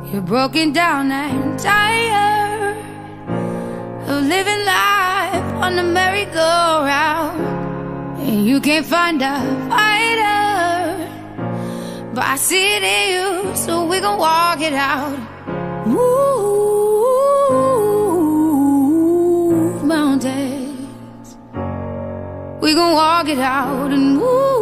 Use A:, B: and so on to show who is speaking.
A: You're broken down and tired of living life on the merry-go-round, and you can't find a fighter, but I see it in you, so we gon' walk it out. Move mountains, we gon' walk it out and move